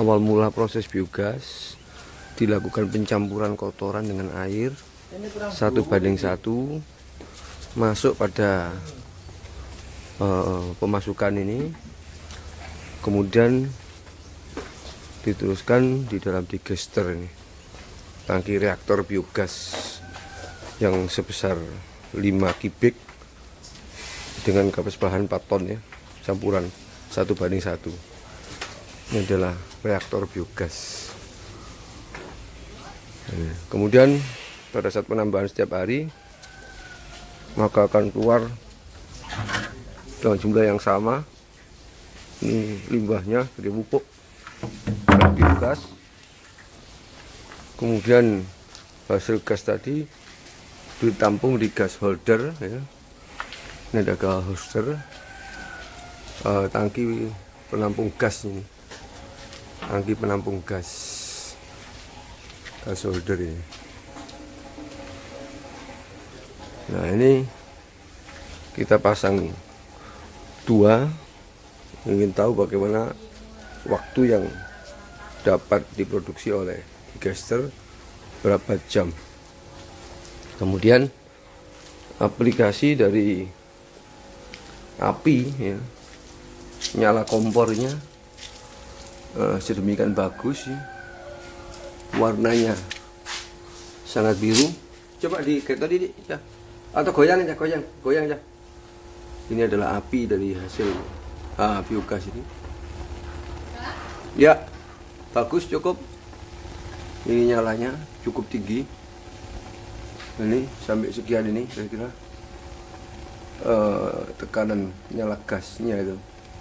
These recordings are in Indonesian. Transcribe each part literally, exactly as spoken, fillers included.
awal mula proses biogas dilakukan pencampuran kotoran dengan air satu banding satu, masuk pada uh, pemasukan ini, kemudian diteruskan di dalam digester ini, tangki reaktor biogas yang sebesar lima kubik dengan kapasitas bahan empat ton ya, campuran satu banding satu. Ini adalah reaktor biogas. Kemudian pada saat penambahan setiap hari maka akan keluar dengan jumlah yang sama. Ini limbahnya dari pupuk biogas. Kemudian hasil gas tadi ditampung di gas holder ya. Ini ada gas holder, uh, tangki penampung gas ini, tangki penampung gas, gas holder ini. Nah ini kita pasang dua, ingin tahu bagaimana waktu yang dapat diproduksi oleh digester, berapa jam. Kemudian aplikasi dari api ya, nyala kompornya eh, sedemikian bagus ya. Warnanya sangat biru. Coba di kayak tadi ya. Atau goyang aja, goyang, goyang aja. Ini adalah api dari hasil ah, biogas ini. Ya, bagus, cukup. Ini nyalanya cukup tinggi. Ini sampai sekian ini kira-kira uh, tekanan nyala gasnya itu.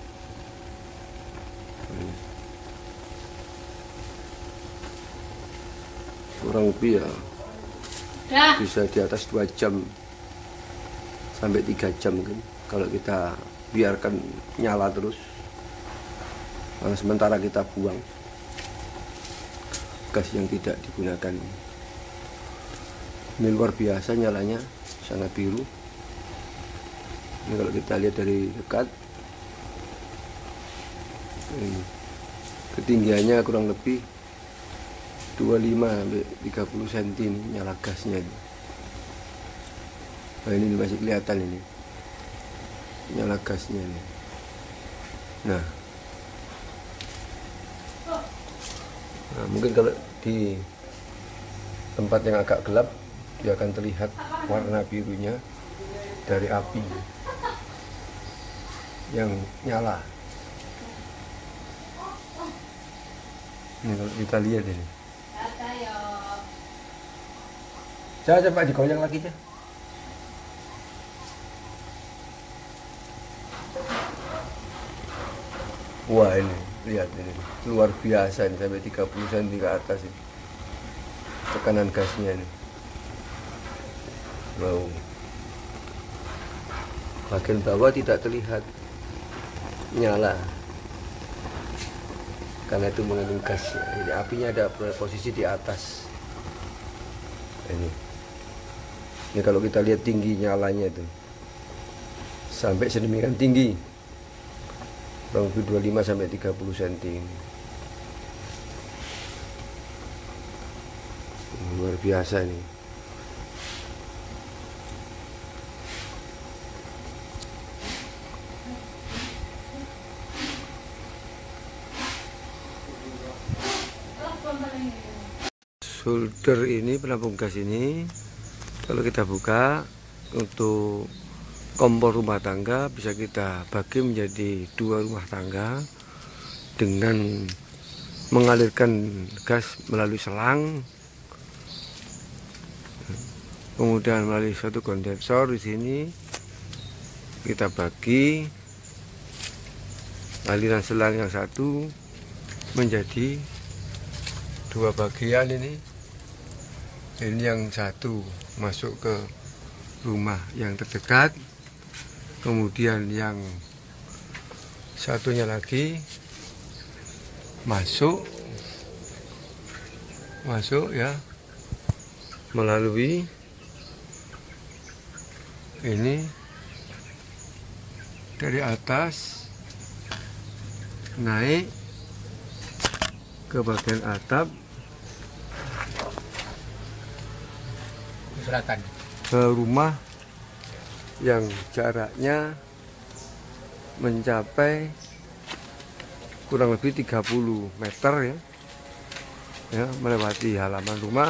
Kurang lebih ya Dah. bisa di atas dua jam sampai tiga jam mungkin kalau kita biarkan nyala terus. Nah, sementara kita buang gas yang tidak digunakan. Ini luar biasa nyalanya, sangat biru. Ini kalau kita lihat dari dekat, ini ketinggiannya kurang lebih dua puluh lima sampai tiga puluh sentimeter ini nyala gasnya ini. Nah, ini masih kelihatan ini nyala gasnya ini. Nah, nah mungkin kalau di tempat yang agak gelap dia akan terlihat warna birunya dari api yang nyala. Ini kalau kita lihat ini. Coba coba digoyang lagi aja. Wah ini lihat ini luar biasa ini, sampai tiga puluh sentimeter ke atas ini tekanan gasnya ini. Wow. Bagian bawah tidak terlihat nyala karena itu mengandung gas. Ini apinya ada posisi di atas. Ini, ini kalau kita lihat tinggi nyalanya itu sampai sedemikian tinggi, kurang lebih dua puluh lima sampai tiga puluh sentimeter. Luar biasa ini. Solder ini, penampung gas ini, kalau kita buka untuk kompor rumah tangga bisa kita bagi menjadi dua rumah tangga dengan mengalirkan gas melalui selang, kemudian melalui satu kondensor di sini kita bagi aliran selang yang satu menjadi dua bagian ini. Ini yang satu masuk ke rumah yang terdekat, kemudian yang satunya lagi masuk masuk ya melalui ini dari atas naik ke bagian atap, selatan. Ke rumah yang jaraknya mencapai kurang lebih tiga puluh meter ya, ya melewati halaman rumah.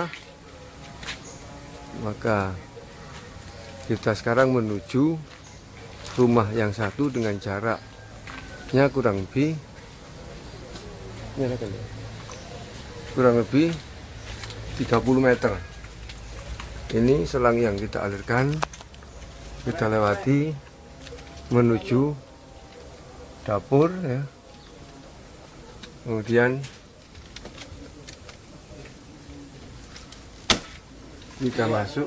Maka kita sekarang menuju rumah yang satu dengan jaraknya kurang lebih kurang lebih tiga puluh meter. Ini selang yang kita alirkan, kita lewati menuju dapur ya. Kemudian kita masuk.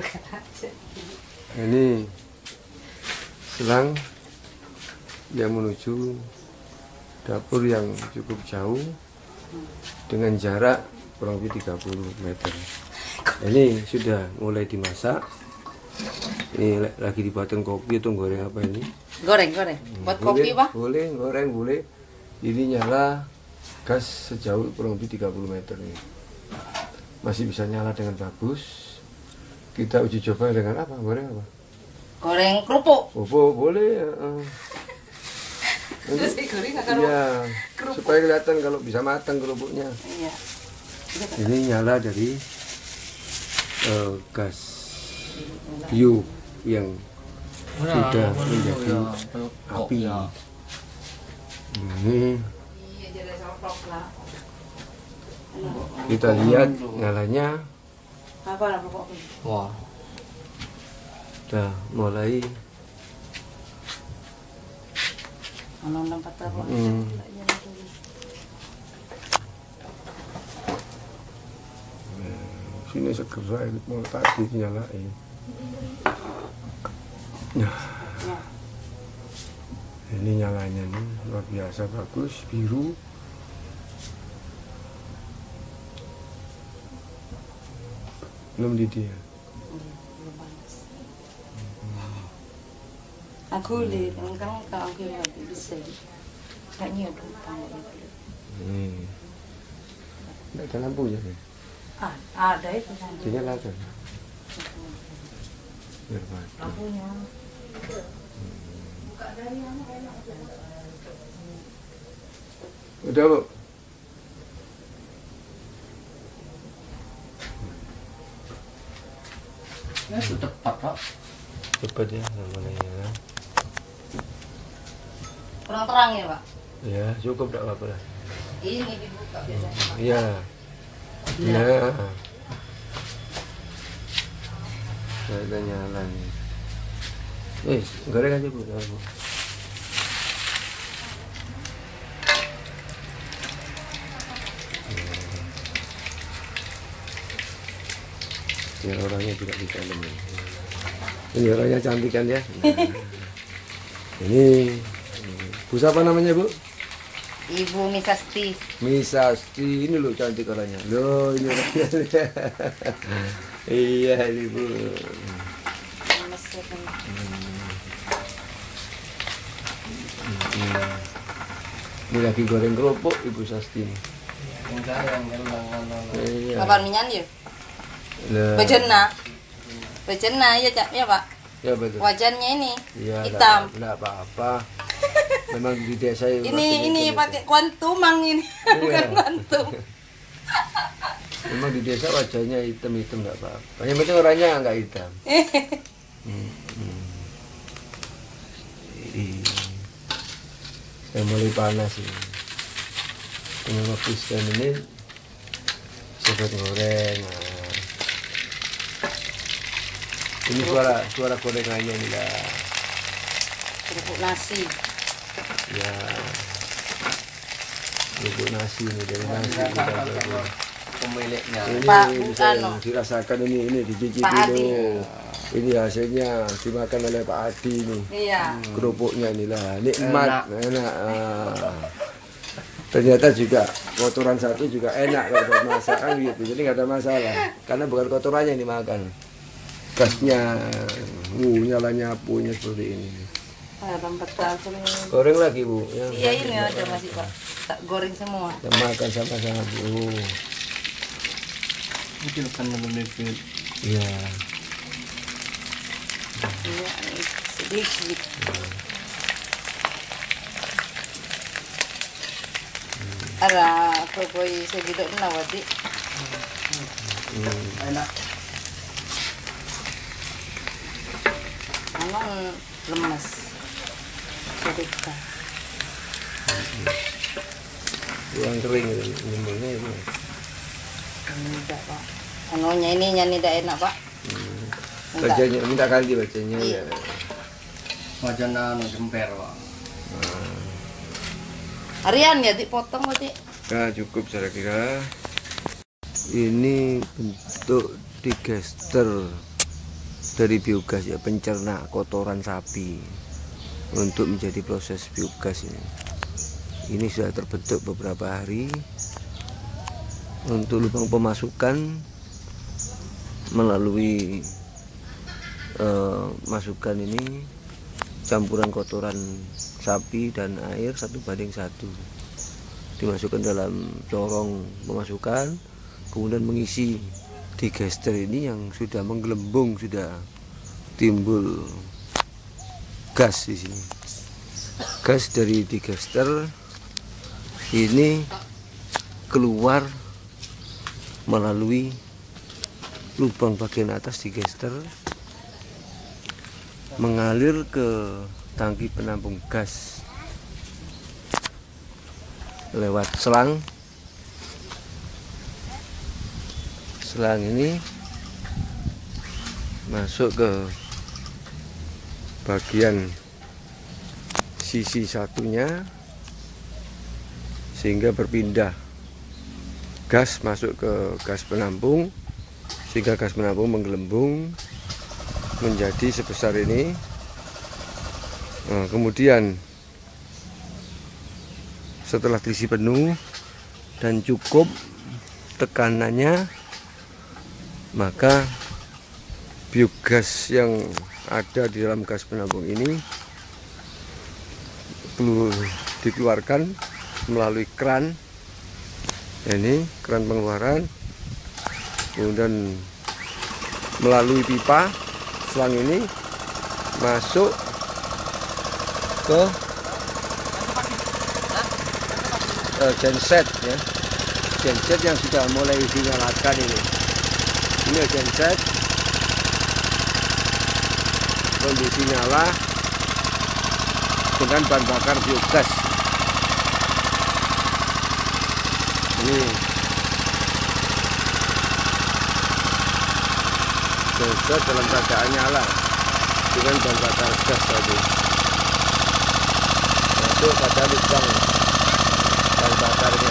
Ini selang yang menuju dapur yang cukup jauh dengan jarak kurang lebih tiga puluh meter. Ini sudah mulai dimasak. Ini lagi dibuatkan kopi atau goreng apa ini? Goreng, goreng. Buat kopi, Pak? Boleh, goreng boleh. Ini nyala gas sejauh kurang lebih tiga puluh meter ini. Masih bisa nyala dengan bagus. Kita uji coba dengan apa? Goreng apa? Goreng kerupuk. Kerupuk boleh. Uh. Terus digoreng akan Iya, supaya kelihatan kalau bisa matang kerupuknya. Iya. Ini nyala dari uh, gas bio yang sudah menjadi api. Ini kita lihat nyalanya. Apa Wah. Sudah mulai. Hmm. Sini segera mau tadi nyalain. Nah, ini nyalanya nih luar biasa bagus, biru. Belum didih ya? Aku lihat, kan kalau aku lagi bisa, kayaknya aku tahu. Hmm. Nggak ada lampunya nih? Ah, ada itu. Dinyalakan. Biar mati. Lampunya. Udah Bu. Ya sudah tepat, Pak. Cepat ya namanya. Kurang terang ya, Pak? Ya cukup, tidak apa-apa lah. Ini dibuka biasanya. Iya. Nah. Ada nyala nih. Eh, goreng aja Bu. Jangan, Bu. Ya, orangnya juga di dalam ini. Ini orangnya cantik kan ya. Nah, ini Bu siapa namanya Bu? Ibu Misasti. Misasti, ini loh cantik orangnya. Loh ini orangnya. Iya ini Bu. Hmm. Ini lagi goreng kerupuk Ibu Sasti ini. Iya. Kapan minyan ya? Lah. Bejena. Bejena ya, Cak, ya, Pak. Ya betul. Wajannya ini Iya, hitam. Enggak apa-apa. Memang di desa Ini ini pakai kuantumang ini. Bukan kuantum. Memang di desa wajahnya hitam-hitam enggak apa-apa. Yang penting orangnya enggak hitam. hmm, hmm. Saya mulai panas ini. Dengan waktu sekian menit saya goreng. Nah. Ini suara suara gorengannya ini lah. Kerupuk nasi. Ya. Kerupuk nasi ini dari nasi kita pemiliknya. ini Pak yang dirasakan ini ini dicicipi dulu. Ini hasilnya dimakan oleh Pak Adi ini. Iya. Kerupuknya inilah nikmat, enak. enak. Ah. Ternyata juga kotoran satu juga enak kalau buat masakan gitu. Jadi nggak ada masalah karena bukan kotorannya yang dimakan. Gasnya, uh, nyalanya punya seperti ini. Garam betal semua. Goreng lagi Bu. Yang Iya ini ada masih Pak. Tak goreng semua. kita makan sama-sama Bu. Mungkin kan lebih Iya. Iya ini sedikit. Ada pokoknya segitu nawati. enak. Anu lemas. Sedikit. Yang kering itu nyembelnya itu. Tidak Pak. Anunya ini yang tidak enak Pak. Enggak. Bacanya minta ganti bacanya Iya. ya. Macam anu jemper, Pak. Harian ya dipotong berarti. Nah, cukup saya kira. Ini bentuk digester dari biogas ya, pencerna kotoran sapi untuk menjadi proses biogas ini. Ini sudah terbentuk beberapa hari. Untuk lubang pemasukan melalui eh, masukan ini campuran kotoran sapi dan air satu banding satu dimasukkan dalam corong pemasukan, kemudian mengisi digester ini yang sudah menggelembung, sudah timbul gas di sini. Gas dari digester ini keluar melalui lubang bagian atas digester, mengalir ke tangki penampung gas lewat selang. Selang ini masuk ke bagian sisi satunya sehingga berpindah gas masuk ke gas penampung, sehingga gas penampung menggelembung menjadi sebesar ini. Nah, kemudian setelah terisi penuh dan cukup tekanannya, maka biogas yang ada di dalam gas penampung ini perlu dikeluarkan melalui keran. Ini keran pengeluaran, kemudian melalui pipa selang ini masuk ke uh, genset ya, genset yang sudah mulai dinyalakan ini. Ini genset, kondisi nyala dengan bahan bakar biogas. Ini genset dalam keadaan nyala dengan bahan bakar gas tadi. Masuk pada lubang bahan bakarnya.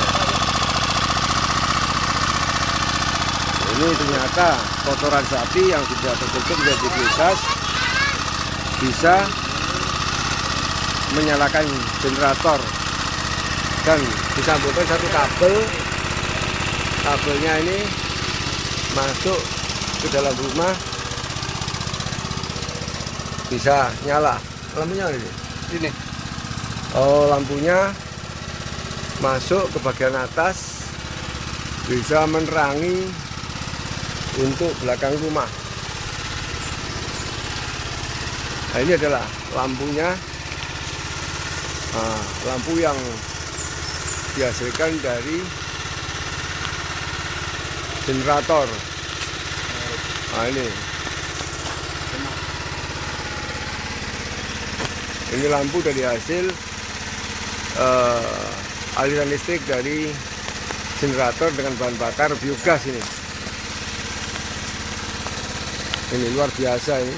Ini ternyata kotoran sapi yang sudah terbentuk menjadi biogas bisa menyalakan generator dan disambungkan satu kabel. Kabelnya ini masuk ke dalam rumah, bisa nyala. Lampunya ini sini. Oh, lampunya masuk ke bagian atas, bisa menerangi untuk belakang rumah. Nah, ini adalah lampunya. Nah, lampu yang dihasilkan dari generator. Nah, ini ini lampu dari hasil uh, aliran listrik dari generator dengan bahan bakar biogas ini. Ini luar biasa ini.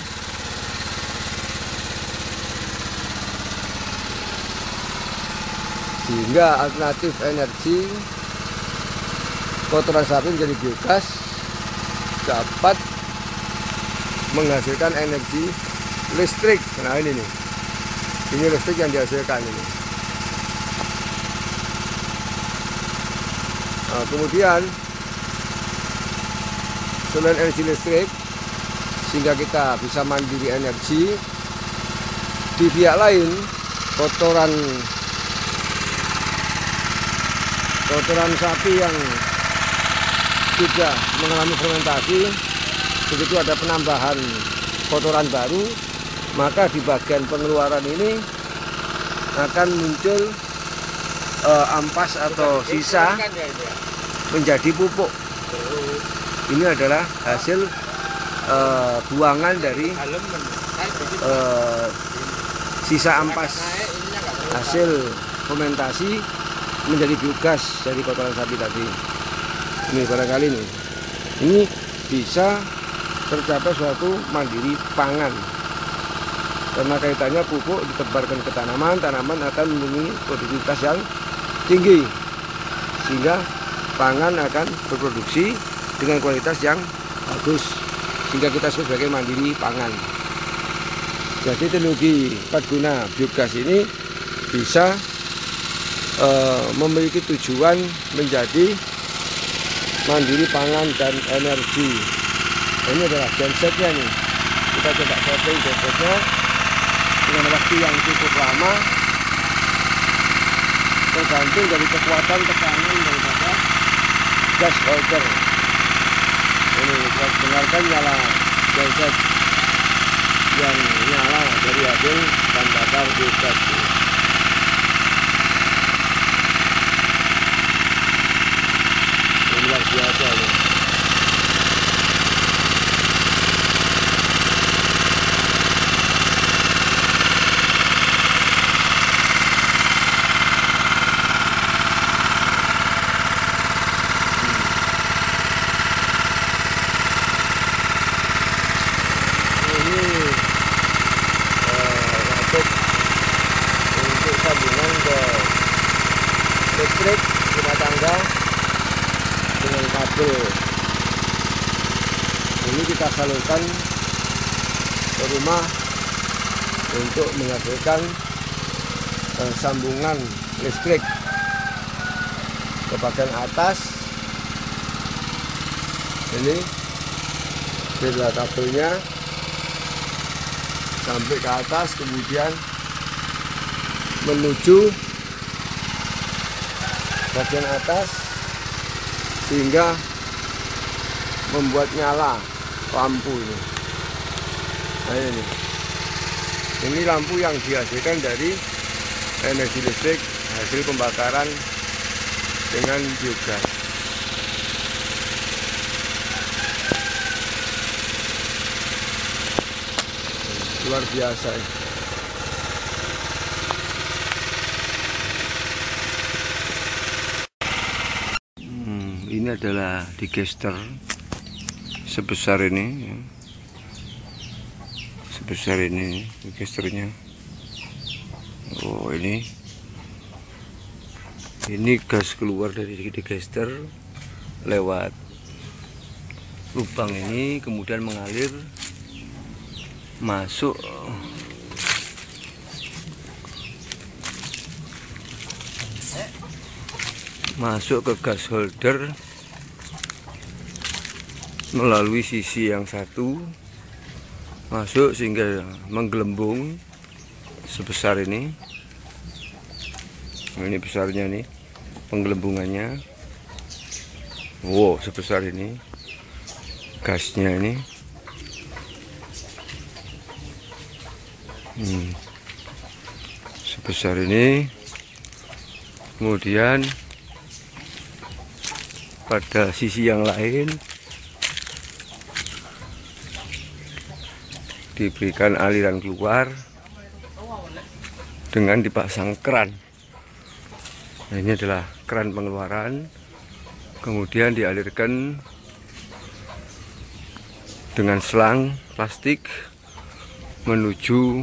Sehingga alternatif energi kotoran sapi menjadi biogas dapat menghasilkan energi listrik. Nah, ini nih, ini listrik yang dihasilkan ini. Nah, kemudian selain energi listrik, sehingga kita bisa mandiri energi, Di pihak lain, kotoran kotoran sapi yang sudah mengalami fermentasi, begitu ada penambahan kotoran baru, maka di bagian pengeluaran ini akan muncul uh, ampas atau sisa menjadi pupuk. Ini adalah hasil uh, buangan dari uh, sisa ampas hasil fermentasi menjadi biogas dari kotoran sapi tadi. Ini barangkali nih, ini bisa tercapai suatu mandiri pangan karena kaitannya pupuk ditebarkan ke tanaman, tanaman akan memiliki produktivitas yang tinggi sehingga pangan akan berproduksi dengan kualitas yang bagus sehingga kita sebagai mandiri pangan. Jadi teknologi empat guna biogas ini bisa e, memiliki tujuan menjadi mandiri pangan dan energi. Ini adalah gensetnya nih. Kita coba setting gensetnya dengan waktu yang cukup lama, tergantung dari kekuatan tekanan daripada gas holder. Ini kita dengarkan nyala genset yang nyala dari hasil bahan bakar biogas. Luar biasa ya. Ini eh, untuk untuk sambungan ke listrik rumah tangga dengan kabel. Ini kita salurkan ke rumah untuk menghasilkan eh, sambungan listrik ke bagian atas. Ini adalah kabelnya sampai ke atas, kemudian menuju bagian atas sehingga membuat nyala lampu ini. Nah ini, ini lampu yang dihasilkan dari energi listrik hasil pembakaran dengan biogas. Luar biasa ya. Hmm, ini adalah digester sebesar ini ya. Sebesar ini digesternya. Oh ini ini gas keluar dari digester lewat lubang ini kemudian mengalir masuk masuk ke gas holder melalui sisi yang satu, masuk sehingga menggelembung sebesar ini. Ini besarnya nih penggelembungannya. Wow, sebesar ini gasnya ini. Hmm. Sebesar ini, kemudian pada sisi yang lain diberikan aliran keluar dengan dipasang keran. Nah, ini adalah keran pengeluaran, kemudian dialirkan dengan selang plastik menuju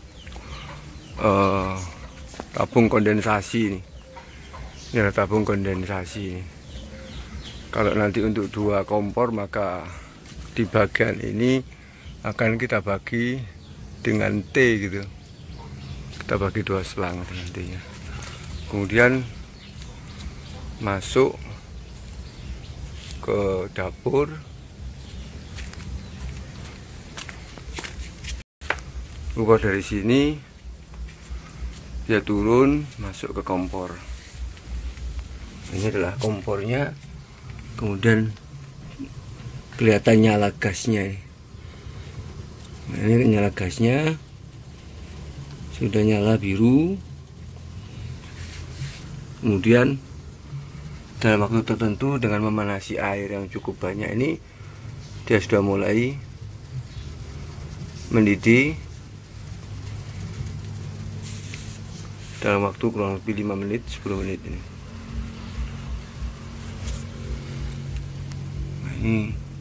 Uh, tabung kondensasi ini. Ini adalah tabung kondensasi. Kalau nanti untuk dua kompor maka di bagian ini akan kita bagi dengan T gitu. Kita bagi dua selang nantinya. Kemudian masuk ke dapur. Keluar dari sini dia turun masuk ke kompor. Ini adalah kompornya, kemudian kelihatan nyala gasnya. Nah, ini nyala gasnya sudah nyala biru. Kemudian dalam waktu tertentu dengan memanasi air yang cukup banyak ini, dia sudah mulai mendidih dalam waktu kurang lebih lima menit sepuluh menit ini. Nah, ini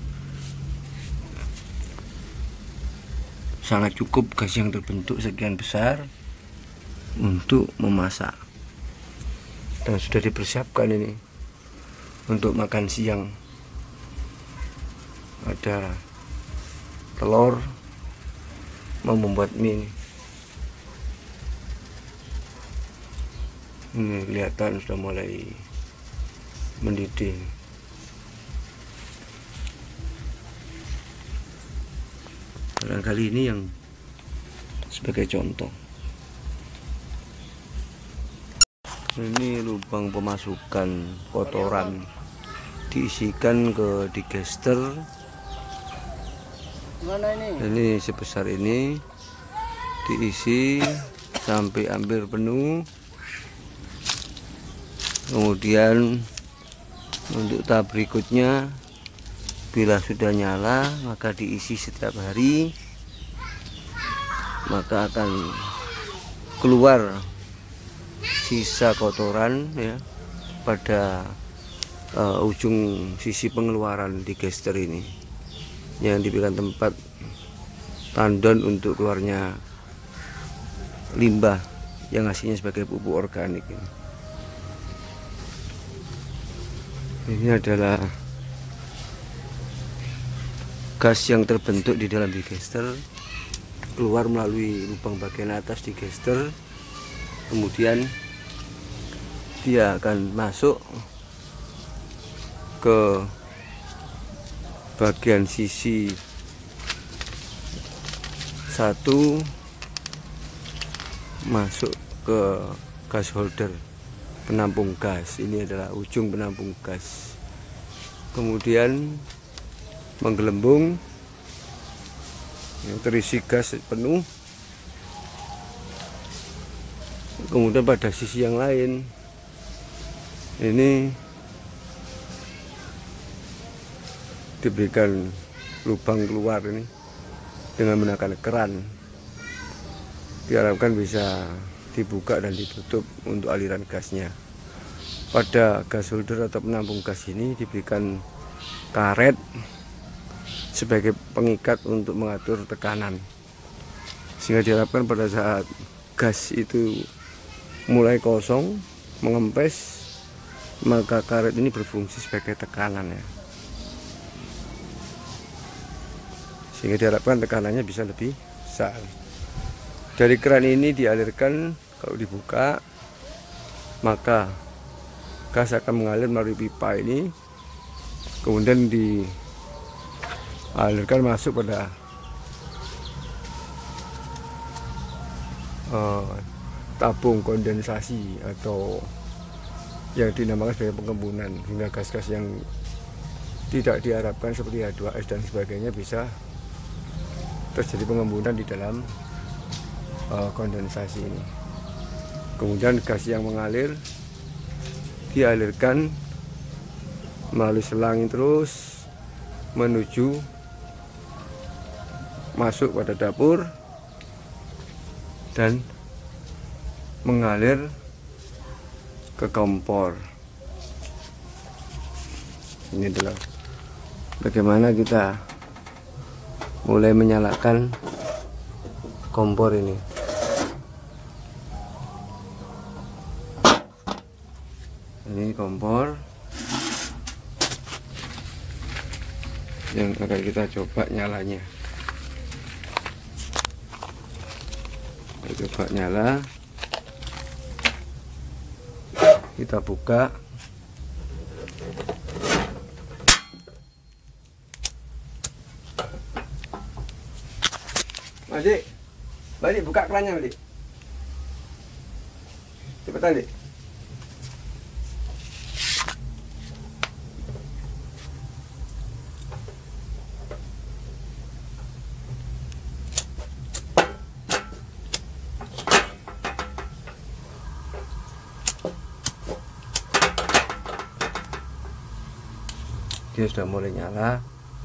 sangat cukup gas yang terbentuk sekian besar untuk memasak, dan sudah dipersiapkan ini untuk makan siang. Ada telur, mau membuat mie. Ini kelihatan sudah mulai mendidih. Barangkali ini yang sebagai contoh. Ini lubang pemasukan kotoran, diisikan ke digester. Mana ini? Ini sebesar ini, diisi sampai hampir penuh. Kemudian untuk tahap berikutnya, bila sudah nyala maka diisi setiap hari, maka akan keluar sisa kotoran ya pada uh, ujung sisi pengeluaran digester ini, yang diberikan tempat tandon untuk keluarnya limbah yang hasilnya sebagai pupuk organik ini. Ini adalah gas yang terbentuk di dalam digester, keluar melalui lubang bagian atas digester, kemudian dia akan masuk ke bagian sisi satu, masuk ke gas holder, penampung gas. Ini adalah ujung penampung gas, kemudian menggelembung yang terisi gas penuh. Kemudian pada sisi yang lain ini diberikan lubang keluar ini dengan menggunakan keran, diharapkan bisa dibuka dan ditutup untuk aliran gasnya. Pada gas holder atau penampung gas ini diberikan karet sebagai pengikat untuk mengatur tekanan, sehingga diharapkan pada saat gas itu mulai kosong, mengempes, maka karet ini berfungsi sebagai tekanan ya, sehingga diharapkan tekanannya bisa lebih besar. Dari keran ini dialirkan, kalau dibuka maka gas akan mengalir melalui pipa ini, kemudian dialirkan masuk pada uh, tabung kondensasi atau yang dinamakan sebagai pengembunan, hingga gas-gas yang tidak diharapkan seperti H dua S dan sebagainya bisa terjadi pengembunan di dalam uh, kondensasi ini. Kemudian gas yang mengalir dialirkan melalui selang terus menuju masuk pada dapur dan mengalir ke kompor. Ini adalah bagaimana kita mulai menyalakan kompor ini. Ini kompor yang akan kita coba nyalanya. Kita coba nyala, kita buka. Mas Dik, balik buka kerannya, Mas Dik. cepetan deh. Dia sudah mulai nyala.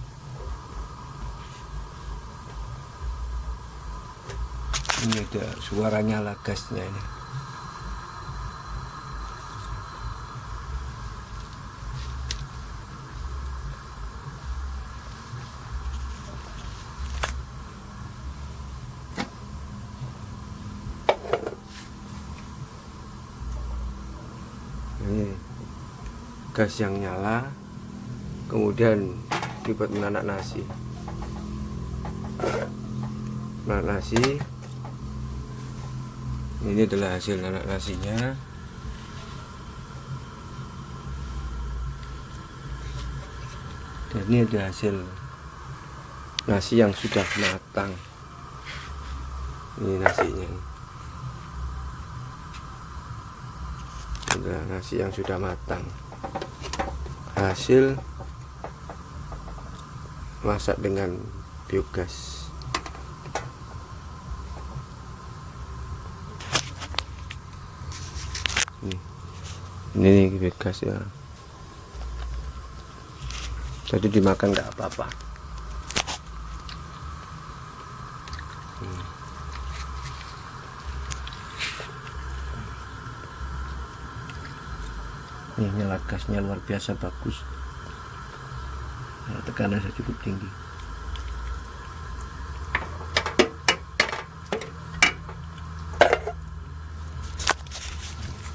Ini ada suara nyala gasnya ini. Ini gas yang nyala. Kemudian dibuat menanak nasi. Menanak nasi. Ini adalah hasil menanak nasinya. Dan ini ada hasil nasi yang sudah matang. Ini nasinya. Ini adalah nasi yang sudah matang. Hasil masak dengan biogas. Ini, ini biogas ya. Jadi dimakan nggak apa-apa. Hmm. Ini nyala gasnya luar biasa bagus. Nah, tekanannya cukup tinggi.